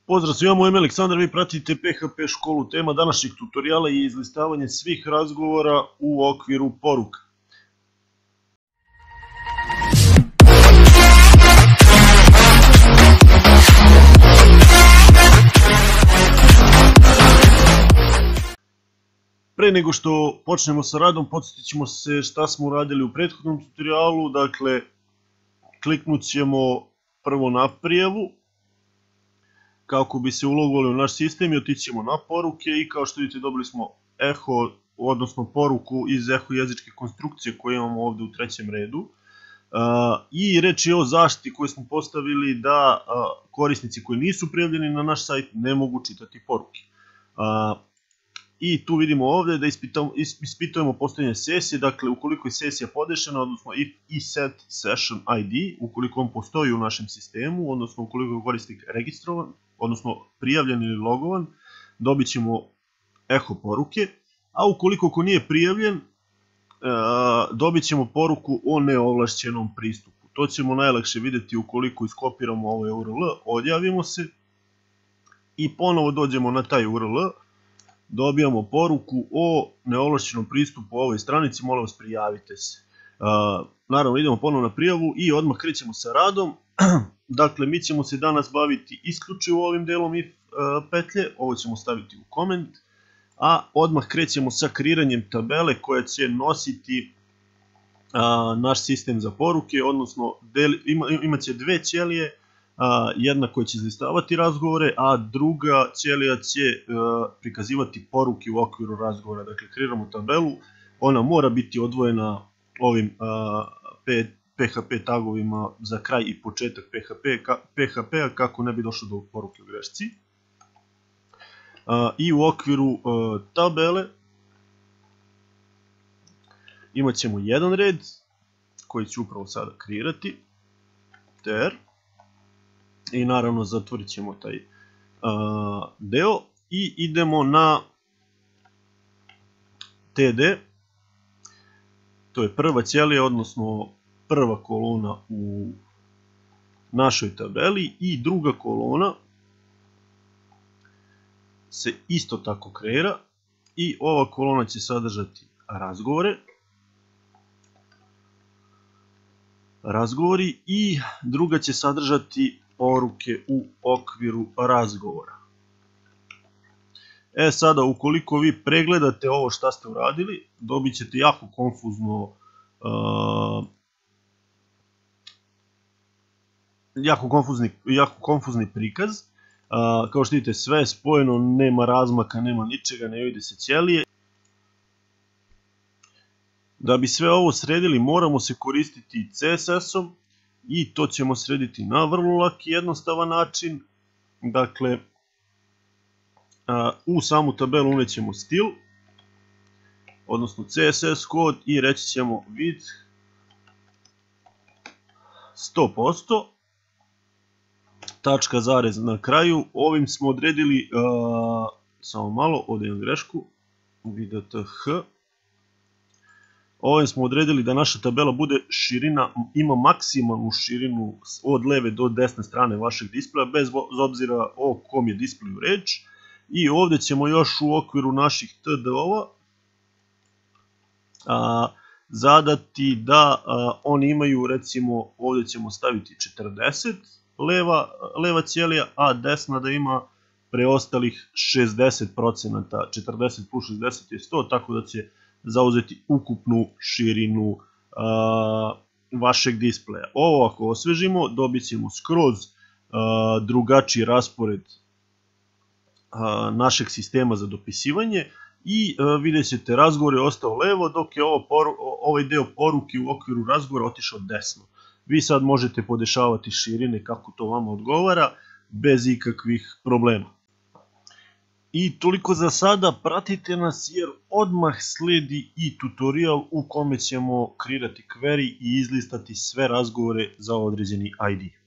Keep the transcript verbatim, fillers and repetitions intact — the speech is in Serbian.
Pozdrav svima, moje ime Aleksandar, vi pratite P H P školu. Tema današnjeg tutoriala je izlistavanje svih razgovora u okviru poruka. Pre nego što počnemo sa radom, podsjetit ćemo se šta smo uradili u prethodnom tutorialu. Dakle, kliknut ćemo prvo na prijavu kako bi se ulogovali u naš sistem i otići ćemo na poruke i kao što vidite dobili smo eho, odnosno poruku iz eho jezičke konstrukcije koju imamo ovde u trećem redu. I reč je o zaštiti koju smo postavili da korisnici koji nisu prijavljeni na naš sajt ne mogu čitati poruke. I tu vidimo ovde da ispitujemo postojanje sesije, dakle ukoliko je sesija podešena, odnosno if iset session I D, ukoliko on postoji u našem sistemu, odnosno ukoliko je korisnik registrovan, odnosno prijavljen ili logovan, dobit ćemo eho poruke, a ukoliko ko nije prijavljen, dobit ćemo poruku o neovlašćenom pristupu. To ćemo najlakše vidjeti ukoliko iskopiramo ovaj U R L, odjavimo se i ponovo dođemo na taj U R L, dobijamo poruku o neovlašćenom pristupu ovoj stranici, molim vas prijavite se. Naravno idemo ponovno na prijavu i odmah krećemo sa radom. Dakle, mi ćemo se danas baviti isključivo ovim delom if petlje, ovo ćemo staviti u koment, a odmah krećemo sa kreiranjem tabele koja će nositi naš sistem za poruke, odnosno imat će dve ćelije, jedna koja će izlistavati razgovore, a druga ćelija će prikazivati poruke u okviru razgovora. Dakle, kreiramo tabelu, ona mora biti odvojena ovim P H P tagovima za kraj i početak P H P-a kako ne bi došlo do poruke u grešci. I u okviru tabele imat ćemo jedan red koji ću upravo sada kreirati, ter, i naravno zatvorit ćemo taj deo i idemo na T D, to je prva ćelija, odnosno prva kolona u našoj tabeli, i druga kolona se isto tako kreira i ova kolona će sadržati razgovore, razgovori i druga će sadržati poruke u okviru razgovora. E sada, ukoliko vi pregledate ovo šta ste uradili, dobit ćete jako konfuzno jako konfuzni, jako konfuzni prikaz. Kao što vidite, sve je spojeno, nema razmaka, nema ničega, ne vidi se ćelije. Da bi sve ovo sredili, moramo se koristiti C S S-om i to ćemo srediti na vrlo lak i jednostavan način. Dakle, u samu tabelu unećemo stil, odnosno C S S kod, i reći ćemo width sto posto, tačka zarez na kraju. Ovim smo odredili, samo malo, ovdje imam grešku, width, ovim smo odredili da naša tabela bude širina, ima maksimalnu širinu od leve do desne strane vašeg displeja, bez obzira o kom je displeju reč. I ovdje ćemo još u okviru naših T D-ova zadati da oni imaju, recimo, ovdje ćemo staviti četrdeset leva ćelija, a desna da ima preostalih šezdeset procenata, četrdeset plus šezdeset je sto, tako da će zauzeti ukupnu širinu vašeg displeja. Ovo ako osvežimo, dobit ćemo skroz drugačiji raspored našeg sistema za dopisivanje i vidjet ćete razgovor je ostao levo, dok je ovaj deo poruke u okviru razgovora otišao desno. Vi sad možete podešavati širine kako to vama odgovara, bez ikakvih problema. I toliko za sada, pratite nas jer odmah sledi i tutorial u kome ćemo kreirati query i izlistati sve razgovore za određeni I D.